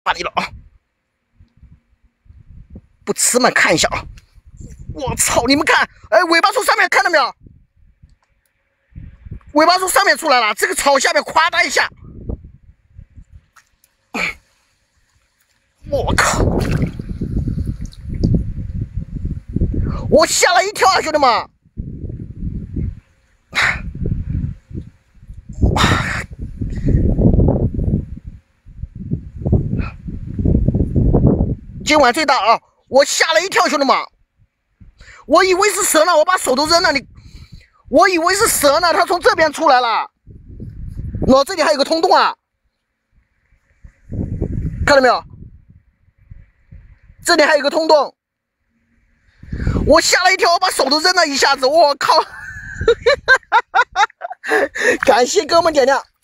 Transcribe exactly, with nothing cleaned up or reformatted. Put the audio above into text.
发力了啊！不吃嘛，看一下啊！我操，你们看，哎，尾巴从上面看到没有？尾巴从上面出来了，这个草下面夸嗒一下，我靠！我吓了一跳啊，兄弟们！今晚最大啊！我吓了一跳，兄弟们！我以为是蛇呢，我把手都扔了。你，我以为是蛇呢，它从这边出来了。喏，这里还有个通洞啊，看到没有？这里还有个通洞，我吓了一跳，我把手都扔了一下子，我靠！感谢哥们点亮。